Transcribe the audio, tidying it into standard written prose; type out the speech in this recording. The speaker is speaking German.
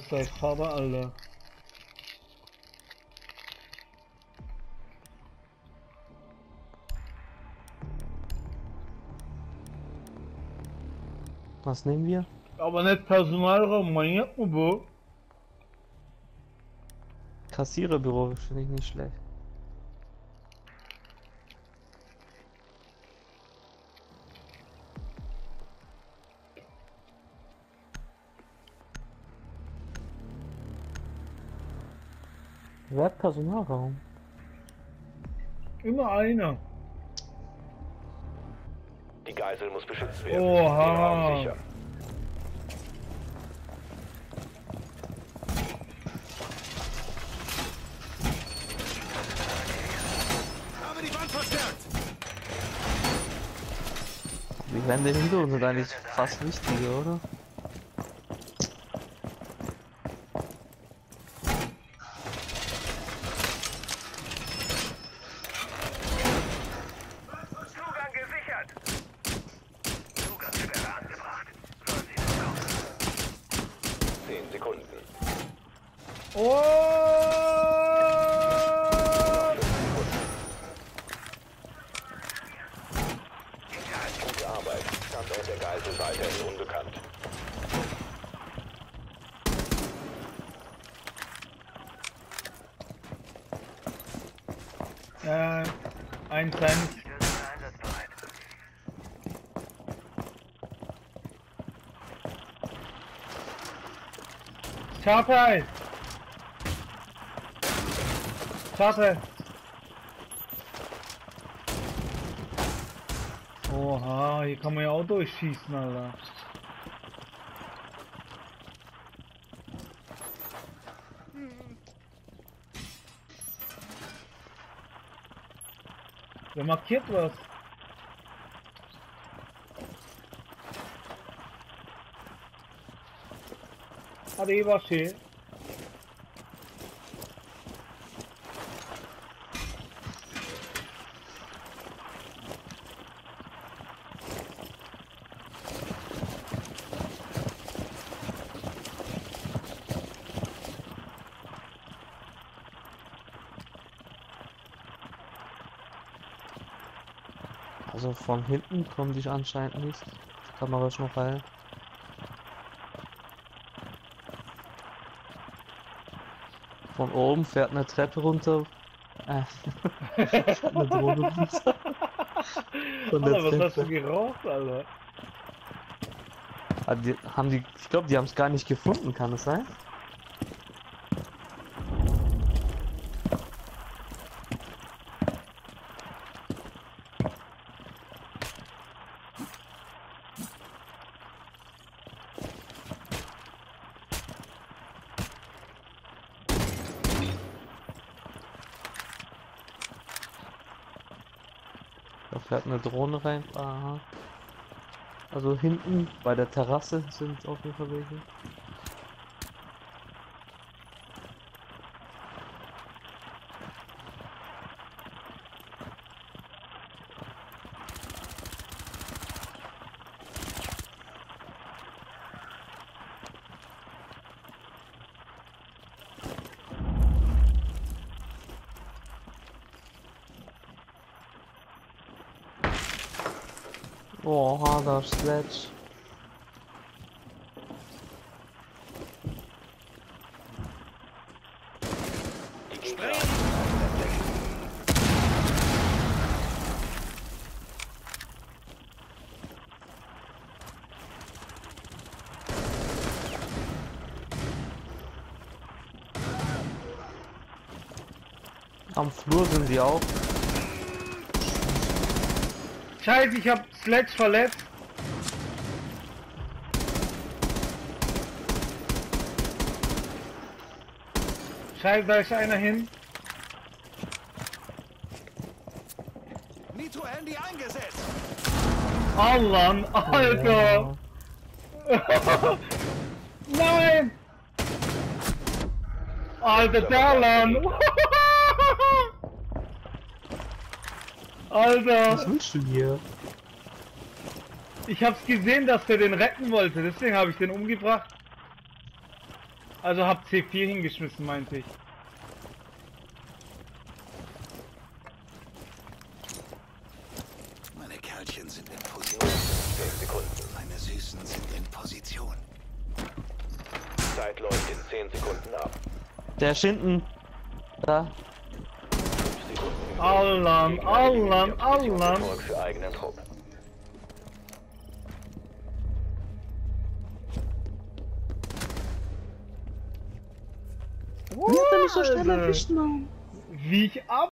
Gleich Vater, Alter. Was nehmen wir? Aber nicht Personalraum, mein bu. Kassiererbüro finde ich nicht schlecht. Wer hat Personalraum? Immer einer. Die Geisel muss beschützt werden. Oha. Den Raum sicher. Habe die Wand verstärkt. Die Wände hinter uns sind eigentlich fast wichtiger, oder? Zugang gesichert. Zugangssperre angebracht. Sollen Sie das kommen? 10 Sekunden. Oh! Gute Arbeit. Standort der Geisel weiterhin unbekannt. Ein kleines. Stürze einsatzbereit. Charter! Charter! Oha, hier kann man ja auch durchschießen, Alter. Wer markiert was? Arrivederci. Also von hinten kommen die anscheinend nicht. Die Kamera ist noch heil. Von oben fährt eine Treppe runter. Fährt eine Drohne runter. Von der Alter, was hast du Treppe. geraucht, Alter? Ah, ich glaube, die haben es gar nicht gefunden, kann es sein? Da fährt eine Drohne rein. Aha. Also hinten bei der Terrasse sind auf jeden Fall welche. Oha, da ist Sledge. Die Gegner. Am Flur sind sie auch. Scheiße, ich hab Sledge verletzt. Scheiße, da ist einer hin. Nitro-Handy eingesetzt. Allah, Alter. Ja. Nein! Alter, der Lan! Alter! Was willst du hier? Ich hab's gesehen, dass der den retten wollte, deswegen habe ich den umgebracht. Also hab C4 hingeschmissen, meinte ich. Meine Kerlchen sind in Nur Position. 10 Sekunden. Meine Süßen sind in Position. Zeit läuft in 10 Sekunden ab. Der ist hinten. Da. 5 Sekunden. Allan, Allan, Allan. Erfolg für eigenen Trupp. Wie hat er mich so schnell erwischt, Mann? Wie ich ab